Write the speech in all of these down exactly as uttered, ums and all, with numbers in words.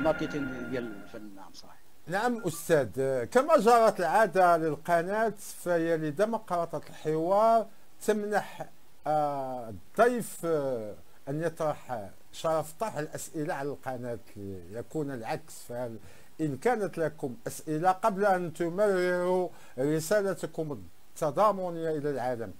الماركتينغ ديال الفن. نعم صحيح. نعم أستاذ، كما جرت العادة للقناة فهي لديمقراطية الحوار تمنح آه، الضيف آه، أن يطرح شرف طرح الأسئلة على القناة ليكون العكس. فهل إن كانت لكم أسئلة قبل أن تمرروا رسالتكم التضامنية إلى العالم؟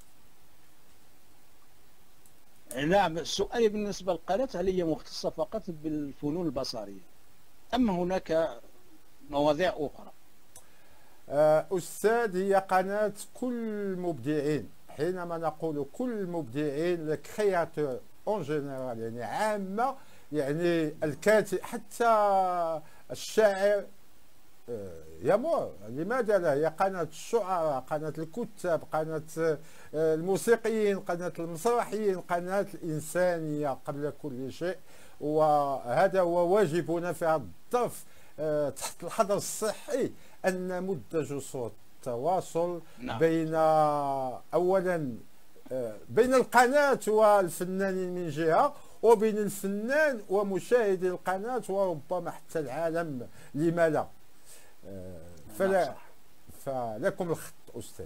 نعم، السؤال بالنسبة للقناة هل هي مختصة فقط بالفنون البصرية أم هناك مواضيع أخرى؟ أستاذ، هي قناة كل المبدعين. حينما نقول كل المبدعين لك كرياتور اون جينيرال، يعني عامة، يعني الكاتب حتى الشاعر يمر. لماذا لا؟ هي قناة الشعراء، قناة الكتاب، قناة الموسيقيين، قناة المسرحيين، قناة الإنسانية قبل كل شيء. وهذا هو واجبنا في هذا الظرف تحت الحظر الصحي، أن نمد جسور التواصل نعم. بين أولا بين القناة والفنانين من جهة، وبين الفنان ومشاهدي القناة، وربما حتى العالم. لما لا؟ فلا فلكم الخط أستاذ.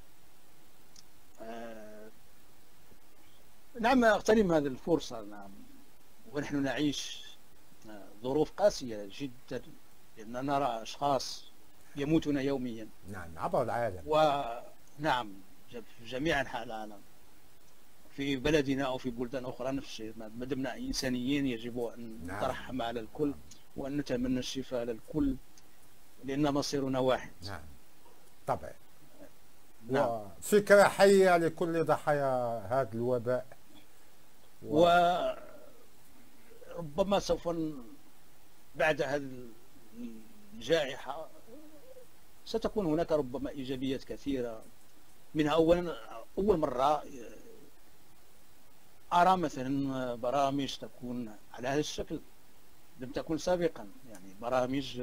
آه نعم، أغتنم هذه الفرصة. نعم، ونحن نعيش ظروف قاسية جدا، لأننا نرى أشخاص يموتون يوميا. نعم، عبر العالم. ونعم، في جميع أنحاء العالم، في بلدنا أو في بلدان أخرى نفس الشيء. ما دمنا إنسانيين يجب أن نعم. نترحم على الكل، وأن نتمنى الشفاء للكل، لأن مصيرنا واحد. نعم طبعا. نعم. وفكرة حية لكل ضحايا هذا الوباء. و... وربما سوف ن... بعد هذه الجائحة ستكون هناك ربما إيجابيات كثيرة. منها أولا، أول مرة أرى مثلا برامج تكون على هذا الشكل، لم تكن سابقا. يعني برامج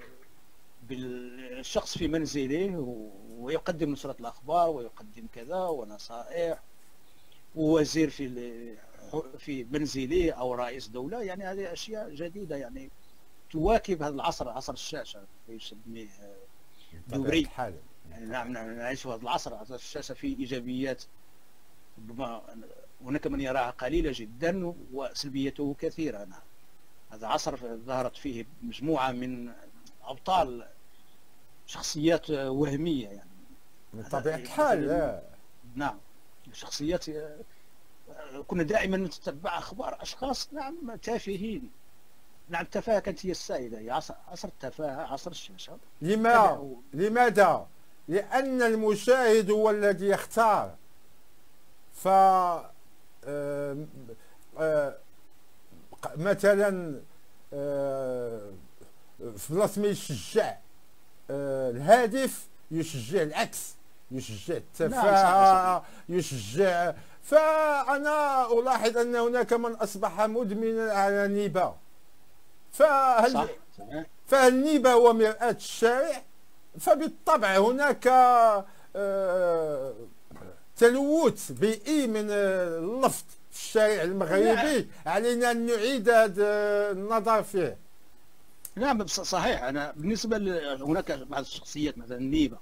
بالشخص في منزله ويقدم نشرة الأخبار ويقدم كذا ونصائح، ووزير في في منزله أو رئيس دولة. يعني هذه أشياء جديدة، يعني تواكب هذا العصر، عصر الشاشة يسميه دوري. يعني نعم نعم نعيش في هذا العصر، عصر الشاشة فيه إيجابيات ربما هناك من يراها قليلة جدا وسلبيته كثيرة. نعم، هذا عصر ظهرت فيه مجموعة من أبطال، شخصيات وهمية يعني من طبيعة الحال. نعم، شخصيات كنا دائما نتتبع أخبار أشخاص نعم تافهين. نعم، التفاهة كانت هي السائدة، هي عصر عصر التفاهة، عصر الشاشة. لماذا؟ لماذا؟ لأن المشاهد هو الذي يختار. ف مثلا في بلاصة ما يشجع الهادف يشجع العكس، يشجع التفاهة، يشجع. فأنا ألاحظ أن هناك من أصبح مدمنا على النيبة. فهل فالنيبة هو مرآة الشارع، فبالطبع هناك تلوث بيئي من اللفظ في الشارع المغربي. علينا أن نعيد هذا النظر فيه. نعم صحيح. أنا بالنسبة هناك بعض الشخصيات مثلا النيبة،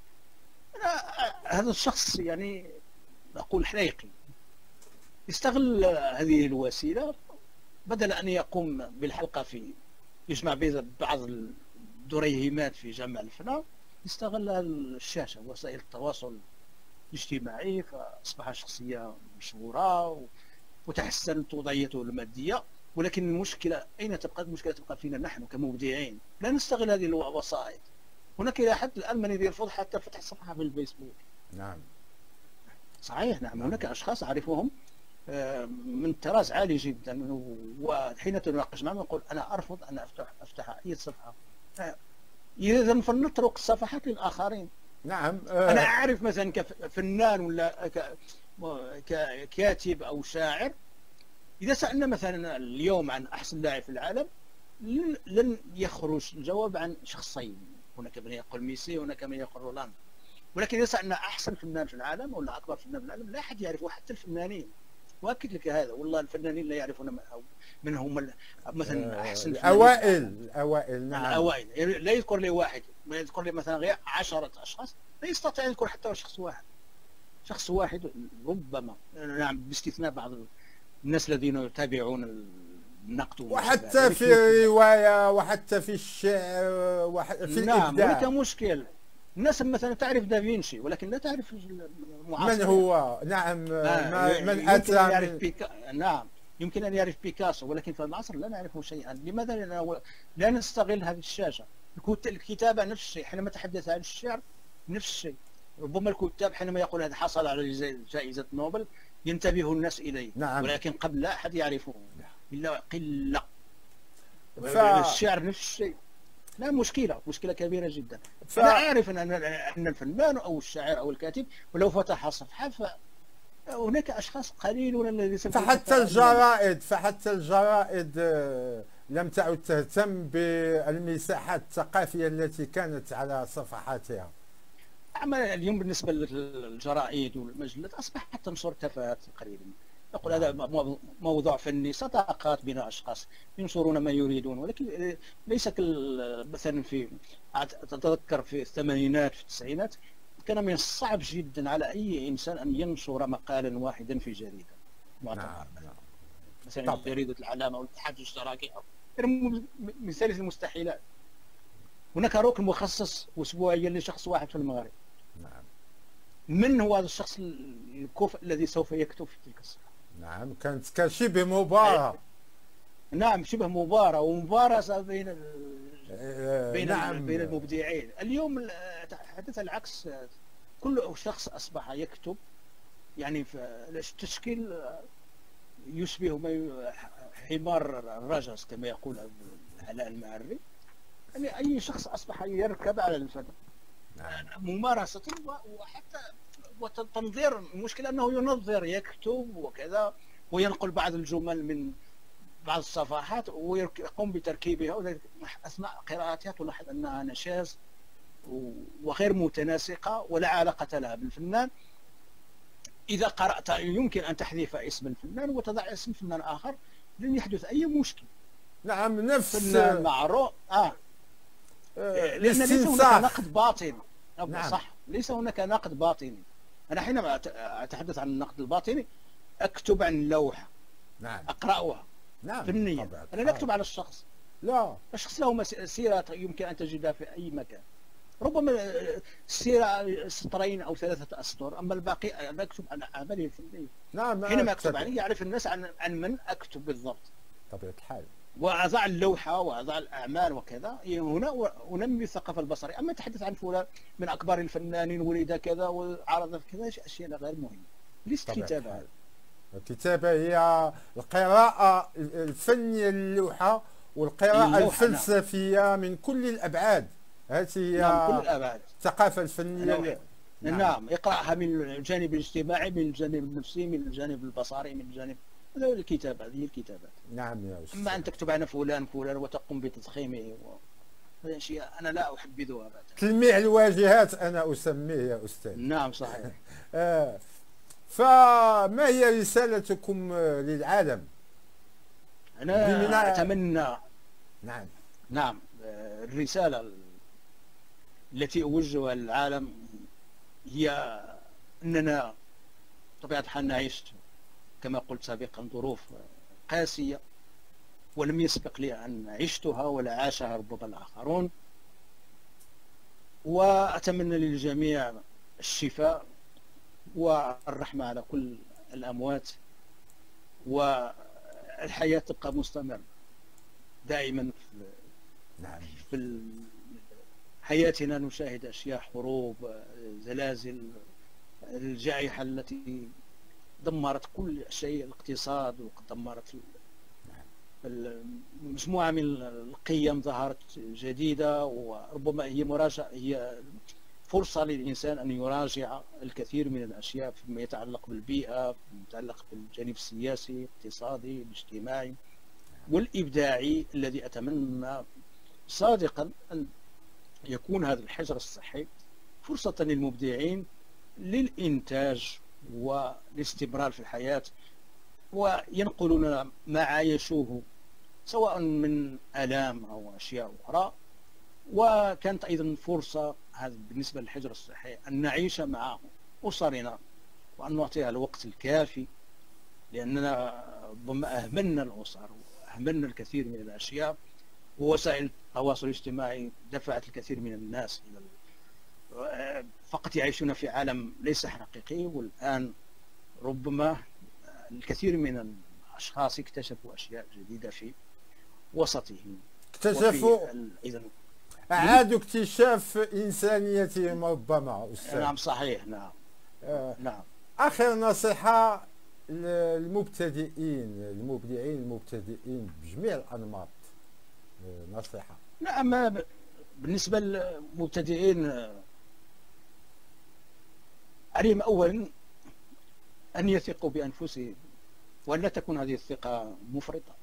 هذا الشخص يعني نقول حريقي، يستغل هذه الوسيلة بدل أن يقوم بالحلقة في يجمع بين بعض الدريهمات في جمع الفناء، يستغل الشاشة وسائل التواصل الاجتماعي، فأصبح شخصية مشهورة وتحسنت وضعيته المادية. ولكن المشكلة أين تبقى؟ المشكلة تبقى فينا نحن كمبدعين، لا نستغل هذه الوسائط. هناك إلى حد الآن من يرفض حتى فتح صفحة في الفيسبوك. نعم صحيح. نعم، هناك أشخاص أعرفهم من طراز عالي جدا، وحين تناقش معهم يقول أنا أرفض أن أفتح أفتح أي صفحة. إذا فلنترك الصفحات للآخرين. نعم. أنا أعرف مثلا كفنان ولا ككاتب أو شاعر، إذا سألنا مثلا اليوم عن أحسن لاعب في العالم لن يخرج الجواب عن شخصين. هناك من يقول ميسي، هناك من يقول رونالدو. ولكن إذا سألنا أحسن فنان في العالم ولا أكبر فنان في العالم، لا أحد يعرفه، حتى الفنانين. واكد لك هذا، والله الفنانين لا يعرفون من هم ال- مثلا احسن فنانين. الأوائل الأوائل نعم. الاوائل يعني لا يذكر لي واحد، ما يذكر لي مثلا غير عشرة اشخاص، لا يستطيع ان يذكر حتى شخص واحد. شخص واحد ربما، نعم، باستثناء بعض الناس الذين يتابعون النقد وحتى في الرواية وحتى في الشعر وحتى في نعم. الإبداع. هناك مشكل، الناس مثلا تعرف دافنشي ولكن لا تعرف المعاصر. من هو؟ نعم. آه ما من يمكن أتى أن يعرف من... بيكا... نعم يمكن أن يعرف بيكاسو، ولكن في العصر لا نعرف شيئا. لماذا؟ لأننا لا نستغل هذه الشاشة. الكتابة نفس الشيء، حينما تحدث عن الشعر نفس الشيء. ربما الكتاب حينما يقول هذا حصل على جائزة نوبل ينتبه الناس إليه. نعم. ولكن قبل لا أحد يعرفه إلا قلة. ف... الشعر نفس الشيء. لا، مشكلة مشكلة كبيرة جدا. ف... أنا أعرف أن أن الفنان أو الشاعر أو الكاتب ولو فتح صفحة فهناك أشخاص قليلون الذين فحتى الجرائد فحتى الجرائد لم تعد تهتم بالمساحات الثقافية التي كانت على صفحاتها. أما اليوم بالنسبة للجرائد والمجلات أصبحت تنشر تفاهات تقريبا. يقول هذا موضوع فني، صداقات بين أشخاص ينشرون ما يريدون، ولكن ليس مثلا في، أتذكر في الثمانينات في التسعينات كان من الصعب جدا على أي إنسان أن ينشر مقالا واحدا في جريدة معتبرة. نعم. مثلا جريدة العلامة أو الاتحاد الاشتراكي من ثالث المستحيلات. هناك ركن مخصص أسبوعيا لشخص واحد في المغرب. نعم. من هو هذا الشخص الكفء الذي سوف يكتب في تلك الصفحة؟ نعم. كانت كشبه مباراة. نعم، شبه مباراة ومبارزة بين بين نعم. بين المبدعين. اليوم حدث العكس، كل شخص أصبح يكتب يعني في تشكيل يشبه ما حمار الرجس كما يقول علاء المعري. يعني أي شخص أصبح يركب على الفن. نعم. ممارسة وحتى وتنظير. المشكلة أنه ينظر، يكتب وكذا وينقل بعض الجمل من بعض الصفحات ويقوم بتركيبها، أثناء قراءتها تلاحظ أنها نشاز وغير متناسقة ولا علاقة لها بالفنان. إذا قرأت يمكن أن تحذف اسم الفنان وتضع اسم فنان آخر، لن يحدث أي مشكل. نعم. نفس فنان معروف. آه. آه. لأن ليس هناك نقد باطني. نعم. صح، ليس هناك نقد باطني. أنا حينما أتحدث عن النقد الباطني أكتب عن اللوحة. نعم. أقرأها. نعم. فنيا. أنا لا أكتب على الشخص. لا، الشخص له سيرة يمكن أن تجدها في أي مكان. ربما السيرة سطرين أو ثلاثة أسطر، أما الباقي أنا أكتب عن أعمالي الفنية. نعم. حينما أكتب عني يعرف الناس عن عن من أكتب بالضبط. طبيعة الحال. وأضع اللوحة وأضع الأعمال وكذا. هنا أنمي الثقافة البصرية. أما تحدث عن فلان من أكبر الفنانين ولد كذا وعرض كذا، أشياء غير مهمة. ليست كتابة. هذا الكتابة هي القراءة الفنية للوحة والقراءة الفلسفية. نعم. من كل الأبعاد. هذه هي نعم، كل الأبعاد. الثقافة الفنية. نعم. نعم. اقرأها من الجانب الاجتماعي، من الجانب النفسي، من الجانب البصري، من الجانب هذا الكتابة. هذه الكتابات. نعم يا أستاذ. أما أن تكتب عن فلان فلان وتقوم بتضخيمه هذه أشياء أنا لا أحبذها أبدا. تلميع الواجهات أنا أسميه يا أستاذ. نعم صحيح. آه. فما هي رسالتكم للعالم؟ أنا أتمنى. نعم. نعم. الرسالة التي أوجهها للعالم هي أننا طبيعة الحال نعيش كما قلت سابقا ظروف قاسية ولم يسبق لي أن عشتها ولا عاشها ربما الآخرون، وأتمنى للجميع الشفاء والرحمة على كل الأموات، والحياة تبقى مستمرة دائما. نعم. في حياتنا نشاهد أشياء، حروب، زلازل، الجائحة التي دمرت كل شيء، الاقتصاد، ودمرت مجموعة من القيم ظهرت جديدة، وربما هي مراجعة، هي فرصة للإنسان أن يراجع الكثير من الأشياء فيما يتعلق بالبيئة، فيما يتعلق بالجانب السياسي، الاقتصادي، الاجتماعي والإبداعي، الذي أتمنى صادقا أن يكون هذا الحجر الصحي فرصة للمبدعين للإنتاج والاستمرار في الحياة وينقلون ما عايشوه سواء من آلام أو أشياء أخرى. وكانت أيضا فرصة هذا بالنسبة للحجر الصحي أن نعيش مع أسرنا وأن نعطيها الوقت الكافي، لأننا ربما أهملنا الأسر وأهملنا الكثير من الأشياء، ووسائل التواصل الاجتماعي دفعت الكثير من الناس إلى فقط يعيشون في عالم ليس حقيقي. والآن ربما الكثير من الأشخاص اكتشفوا أشياء جديدة في وسطهم، اكتشفوا أيضا أعادوا اكتشاف إنسانيتهم ربما أستاذ. نعم صحيح. نعم آه. نعم. آخر نصيحة للمبتدئين المبدعين المبتدئين بجميع الأنماط، آه. نصيحة. نعم بالنسبة للمبتدئين عليهم أولا أن يثقوا بأنفسهم وأن لا تكون هذه الثقة مفرطة،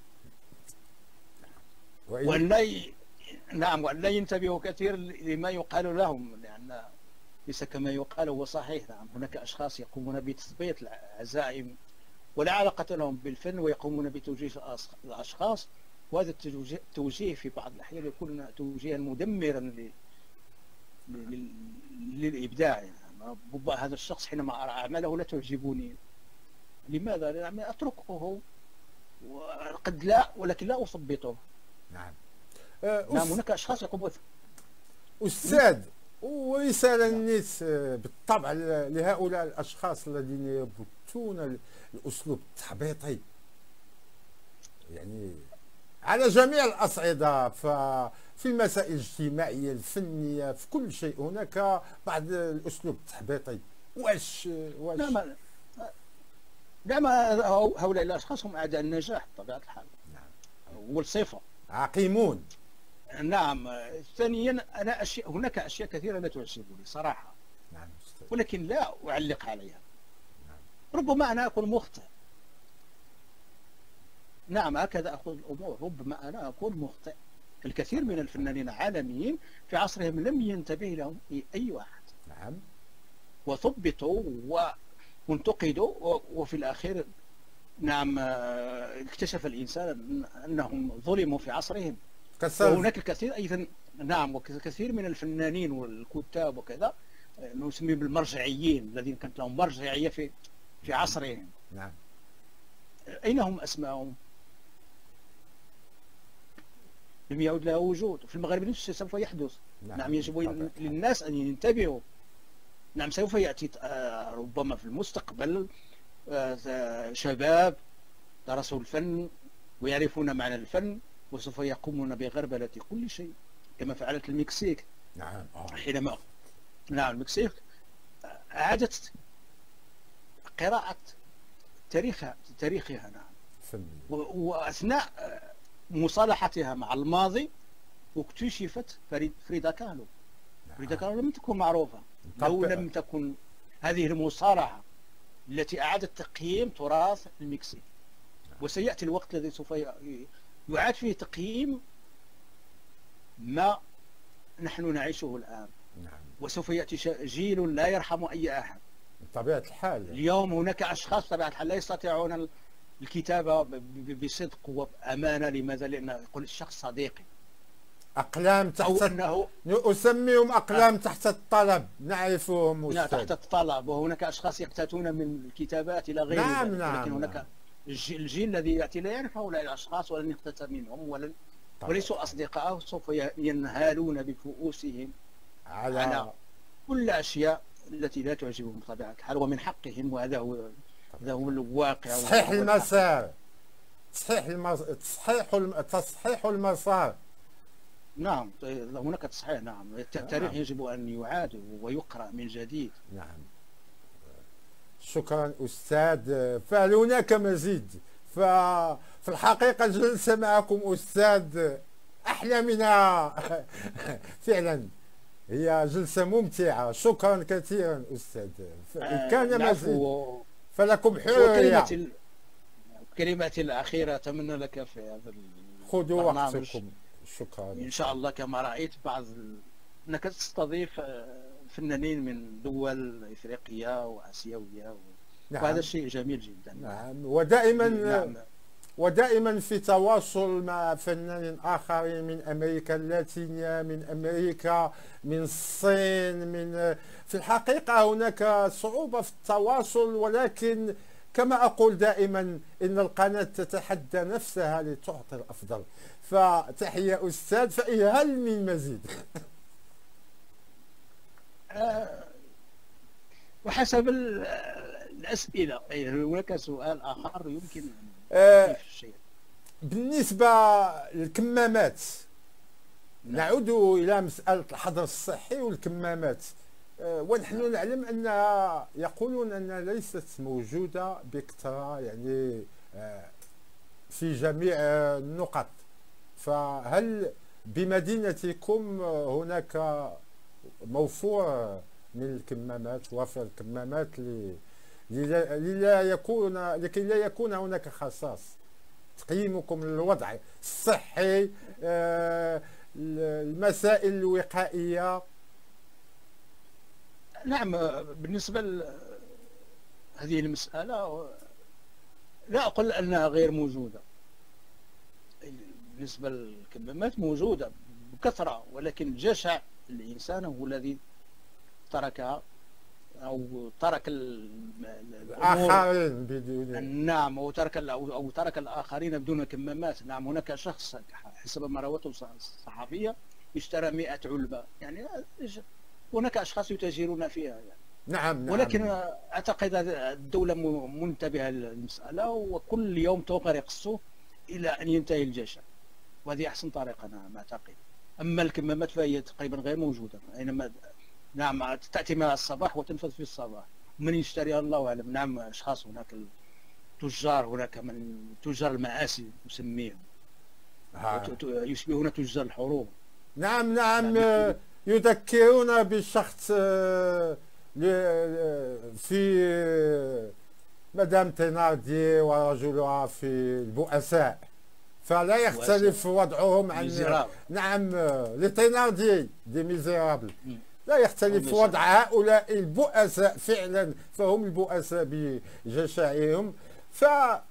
وأن لا ي... نعم وأن لا ينتبهوا كثير لما يقال لهم، لأن ليس كما يقال هو صحيح. نعم هناك أشخاص يقومون بتثبيت العزائم ولا علاقة لهم بالفن، ويقومون بتوجيه الأشخاص، وهذا التوجيه في بعض الأحيان يكون توجيها مدمرا ل... ل... للإبداع. يعني ربما هذا الشخص حينما أرى أعماله لا تعجبني، لماذا؟ لأن أتركه وقد لا، ولكن لا أثبطه. نعم. أه نعم هناك أشخاص يقومون. أستاذ، ورسالة الناس بالطبع لهؤلاء الأشخاص الذين يبثون الأسلوب التحبيطي يعني على جميع الأصعدة، ففي المسائل الاجتماعية الفنية في كل شيء هناك بعض الأسلوب التحبيطي. واش واش نعم نعم هؤلاء الأشخاص هم أعداء النجاح بطبيعة الحال. نعم والصفة عقيمون. نعم. ثانيا أنا أشياء هناك أشياء كثيرة لا تعجبني صراحة. نعم. ولكن لا أعلق عليها. نعم. ربما أنا أكون مخطئ. نعم هكذا أخذ الأمور، ربما أنا أكون مخطئ. الكثير من الفنانين العالميين في عصرهم لم ينتبه لهم أي واحد. نعم. وثبتوا وانتقدوا، وفي الأخير نعم اكتشف الإنسان أنهم ظلموا في عصرهم. وهناك الكثير أيضا. نعم وكثير من الفنانين والكتاب وكذا نسمي بالمرجعيين الذين كانت لهم مرجعية في في عصرهم. نعم. أين هم أسماءهم؟ لم يعد لها وجود. في المغرب نفسه سوف يحدث. نعم, نعم يجب للناس أن ينتبهوا. نعم سوف يأتي ربما في المستقبل شباب درسوا الفن ويعرفون معنى الفن، وسوف يقومون بغربلة كل شيء كما فعلت المكسيك. نعم. حينما نعم المكسيك أعادت قراءة تاريخها تاريخها نعم فن. وأثناء مصالحتها مع الماضي اكتشفت فريدا كالو. نعم. فريدا كالو لم تكن معروفة لو لم تكن هذه المصالحة التي أعادت تقييم تراث المكسيك. وسيأتي الوقت الذي سوف يعاد فيه تقييم ما نحن نعيشه الآن. نعم. وسوف يأتي جيل لا يرحم أي أحد بطبيعة الحال. اليوم هناك أشخاص بطبيعة الحال لا يستطيعون الكتابة بصدق وبأمانة. لماذا؟ لأن يقول الشخص صديقي. أقلام تحت أنه أسميهم أقلام تحت الطلب، نعرفهم لا تحت الطلب. وهناك أشخاص يقتاتون من الكتابات إلى غير نعم ذلك. نعم. ولكن هناك نعم. الجيل الذي يأتي لا يعرف هؤلاء الأشخاص ولن يقتات منهم ولن وليسوا أصدقاء، سوف ينهالون بفؤوسهم على, على كل الأشياء التي لا تعجبهم بطبيعة الحال، ومن حقهم. وهذا هو هذا هو الواقع. تصحيح المسار، تصحيح المسار، تصحيح تصحيح المسار. نعم هناك تصحيح. نعم التاريخ يجب أن يعاد ويقرأ من جديد. نعم. شكرا أستاذ. فهل هناك مزيد؟ ففي الحقيقة الجلسة معكم أستاذ أحلى منها فعلا، هي جلسة ممتعة. شكرا كثيرا أستاذ. إن كان مزيد فلكم حرية. كلماتي الأخيرة أتمنى لك في هذا خذوا وقتكم. شكرا. إن شاء الله كما رأيت بعض أنك تستضيف فنانين من دول إفريقية وآسيوية نعم. وهذا شيء جميل جدا. نعم. ودائما نعم. ودائما في تواصل مع فنانين آخرين من أمريكا اللاتينية، من أمريكا، من الصين، من في الحقيقة هناك صعوبة في التواصل، ولكن كما أقول دائما إن القناة تتحدى نفسها لتعطي الأفضل. فتحية أستاذ، فهل من مزيد؟ آه، وحسب الأسئلة، أي هناك سؤال آخر يمكن آه، أن الشيء. بالنسبة للكمامات، نعم. نعود إلى مسألة الحظر الصحي والكمامات. آه، ونحن نعلم أنها يقولون أنها ليست موجودة بكثرة، يعني آه، في جميع آه، النقط. فهل بمدينتكم آه، هناك موفور من الكمامات، وافر الكمامات ل- للا للا يكون لكي لا يكون هناك خصاص؟ تقييمكم للوضع الصحي، آه، المسائل الوقائية. نعم، بالنسبة لهذه المسألة لا أقول أنها غير موجودة. بالنسبة للكمامات موجودة بكثرة، ولكن جشع الإنسان هو الذي تركها أو ترك الأمور. آخرين بدون. نعم، أو ترك أو أو ترك الآخرين بدون كمامات. نعم، هناك شخص حسب ما روته الصحفية اشترى مئة علبة، يعني هناك أشخاص يتاجرون فيها يعني. نعم. نعم. ولكن أعتقد الدولة منتبهة للمسألة، وكل يوم تغرق السوق إلى أن ينتهي الجشع، وهذه أحسن طريقة نعم أعتقد. أما الكمامات فهي تقريبا غير موجودة، أينما نعم تأتي مع الصباح وتنفذ في الصباح، من يشتريها الله أعلم. نعم، أشخاص هناك التجار، هناك من تجار المآسي نسميهم، يشبهون تجار الحروب. نعم. نعم. آه، يذكرون بشخص آه، ل- في آه، مدام تيناردي ورجلها في البؤساء، فلا يختلف وضعهم عن. ميزيرابل. نعم. آه، لتيناردي دي ميزيرابل مم. لا يختلف هم وضع هؤلاء البؤساء فعلا، فهم البؤساء بجشعهم. ف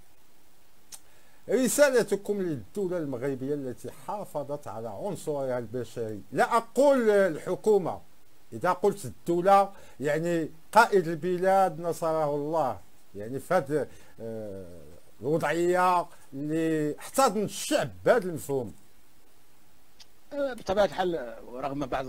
رسالتكم للدولة المغربية التي حافظت على عنصرها البشري، لا أقول الحكومة، إذا قلت الدولة يعني قائد البلاد نصره الله، يعني في هذه آه، الوضعية اللي احتضن الشعب بهذا المفهوم. بطبيعة الحال، رغم بعض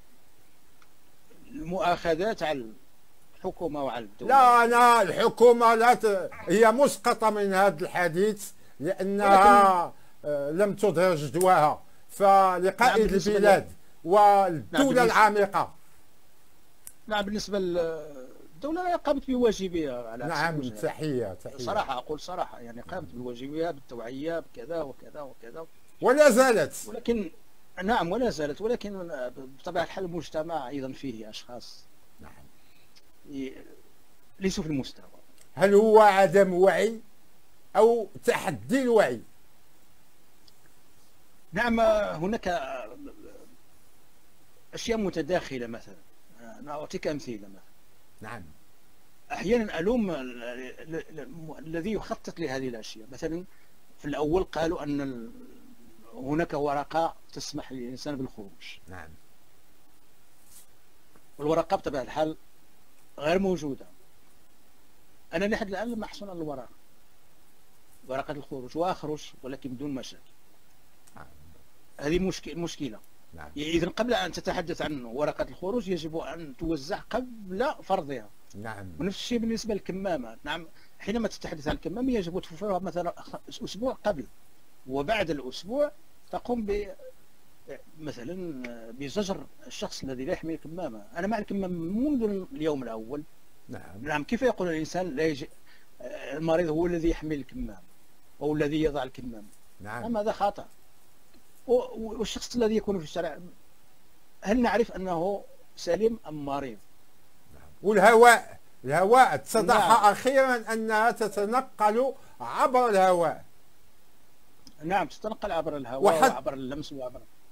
المؤاخذات على الحكومة وعلى الدولة، لا، أنا الحكومة لا ت... هي مسقطة من هذا الحديث، لأنها آه، لم تظهر جدواها. فلقائد نعم، البلاد والدولة نعم، العميقة. نعم، بالنسبة للدولة قامت بواجبها على نعم. أحسن وجه. تحية تحية. صراحة أقول صراحة، يعني قامت بواجبها بالتوعية بكذا وكذا وكذا، ولا زالت. ولكن نعم ولا زالت، ولكن بطبيعة الحال المجتمع أيضا فيه أشخاص نعم. ي- ليسوا في المستوى. هل هو عدم وعي أو تحدي الوعي؟ نعم، هناك أشياء متداخلة. مثلا أنا أعطيك أمثلة. مثلا نعم. أحيانا ألوم ال- ال- ال- الذي يخطط لهذه الأشياء. مثلا في الأول قالوا أن ال- هناك ورقة تسمح للإنسان بالخروج، نعم. والورقة بطبيعة الحال غير موجودة. أنا لحد الآن لم أحصل على الورقة، ورقة الخروج، وأخرج ولكن بدون مشاكل. نعم. هذه مشكلة مشكلة. نعم. إذن قبل أن تتحدث عن ورقة الخروج يجب أن توزع قبل فرضها. نعم. ونفس الشيء بالنسبة للكمامة. نعم، حينما تتحدث عن الكمامة يجب توفرها مثلا أسبوع قبل، وبعد الأسبوع تقوم ب مثلا بزجر الشخص الذي لا يحمل الكمامة. أنا مع الكمامة منذ اليوم الأول. نعم. نعم، كيف يقول الإنسان لا يجي المريض هو الذي يحمل الكمامة أو الذي يضع الكمامة؟ نعم. هذا خطأ. والشخص الذي يكون في الشارع، هل نعرف أنه سليم أم مريض؟ والهواء الهواء اتضح نعم. أخيرا أنها تتنقل عبر الهواء. نعم، تتنقل عبر الهواء وحت... وعبر اللمس وعبر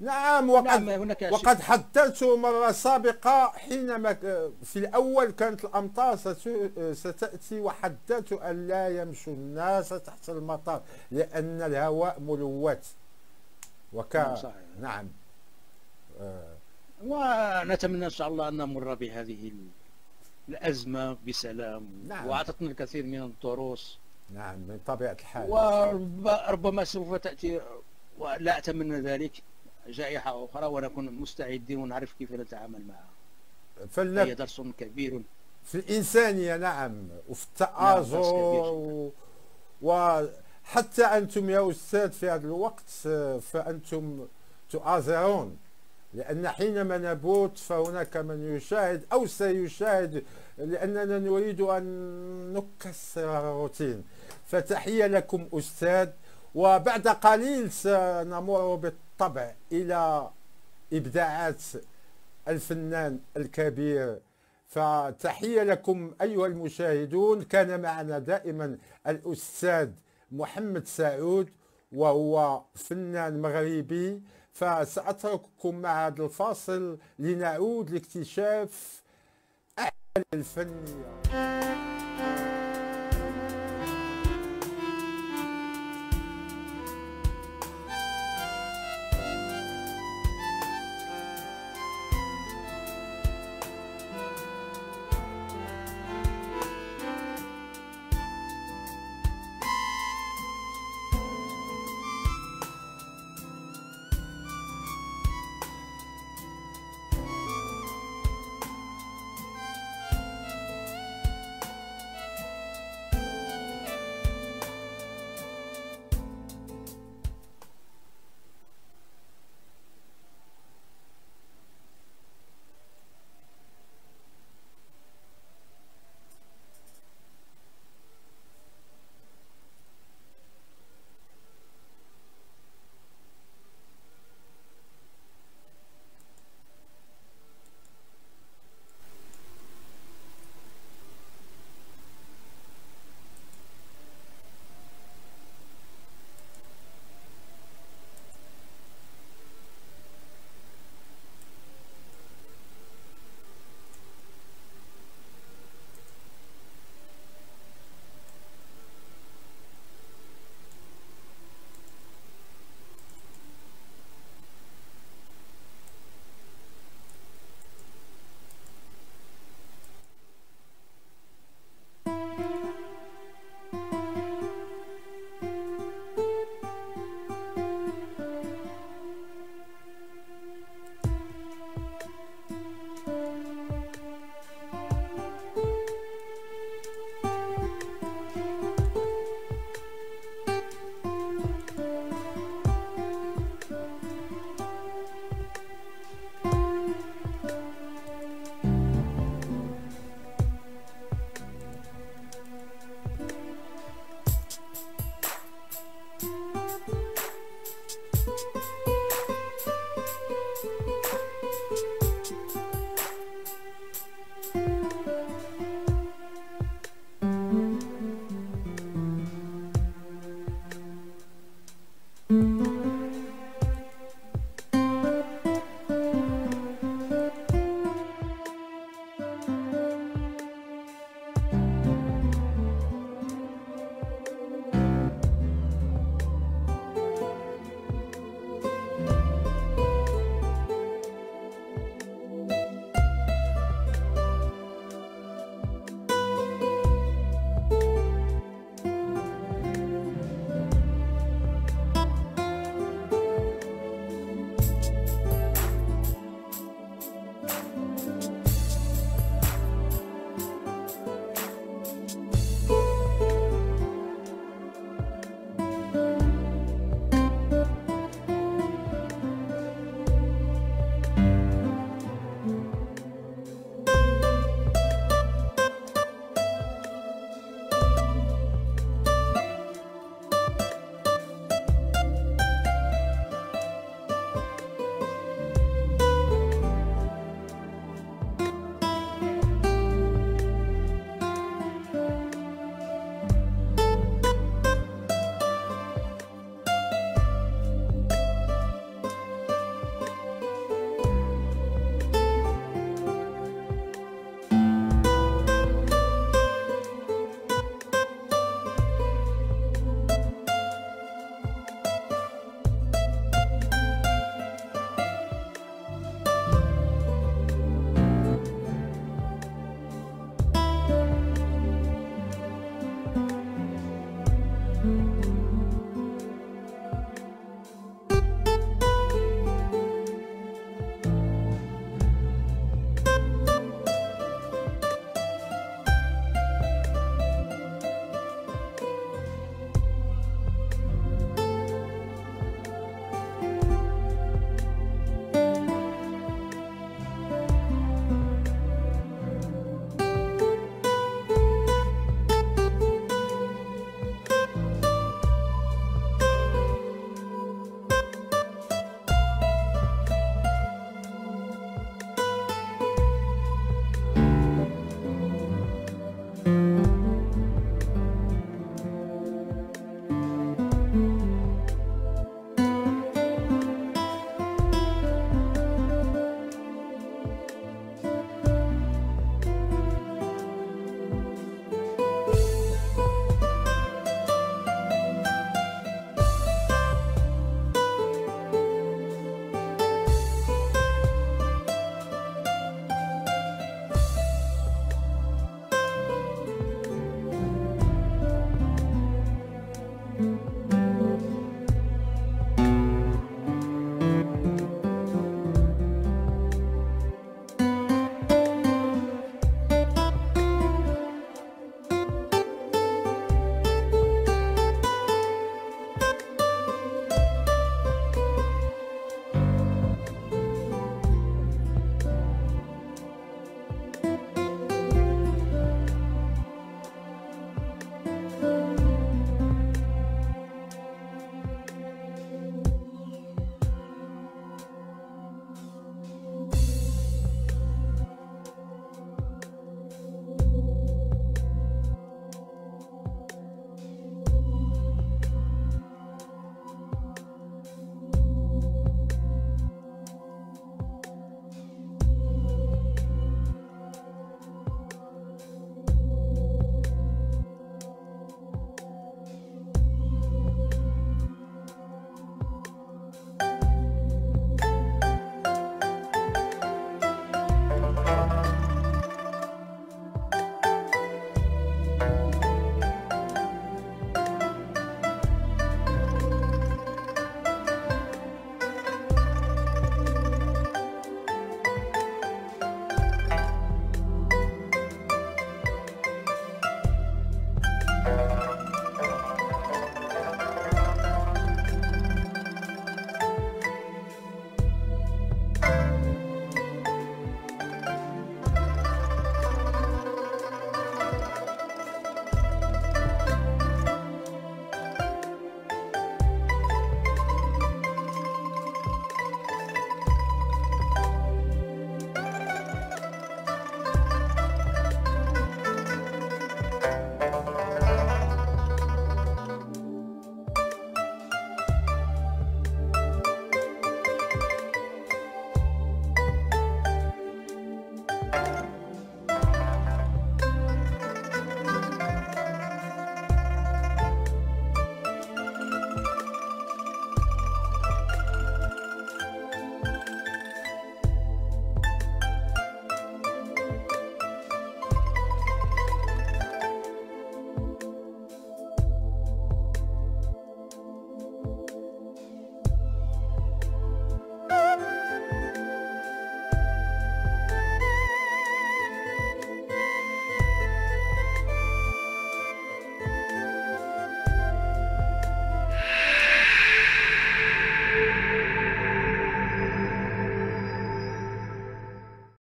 نعم. وقد نعم هناك أشياء. وقد حدثت مرة سابقة حينما ك- في الأول كانت الأمطار ست- ستأتي، وحددت أن لا يمشي الناس تحت المطر لأن الهواء ملوث. وك نعم صحيح. نعم. آه، ونتمنى إن شاء الله أن نمر بهذه ال- الأزمة بسلام. نعم. وأعطتنا الكثير من الدروس، نعم من طبيعة الحال. وربما سوف تأتي، ولا أتمنى ذلك، جائحة أخرى ونكون مستعدين ونعرف كيف نتعامل معها. هي فلنك درس كبير. في الإنسانية، نعم، وفي نعم درس التآزر كبير. و... وحتى أنتم يا أستاذ في هذا الوقت آه، فأنتم تؤازرون، لأن حينما نبوت فهناك من يشاهد أو سيشاهد، لأننا نريد أن نكسر الروتين. فتحية لكم أستاذ، وبعد قليل سنمر بالطبع إلى إبداعات الفنان الكبير. فتحية لكم أيها المشاهدون. كان معنا دائما الأستاذ محمد سعود، وهو فنان مغربي. فسأترككم مع هذا الفاصل لنعود لاكتشاف الفنية.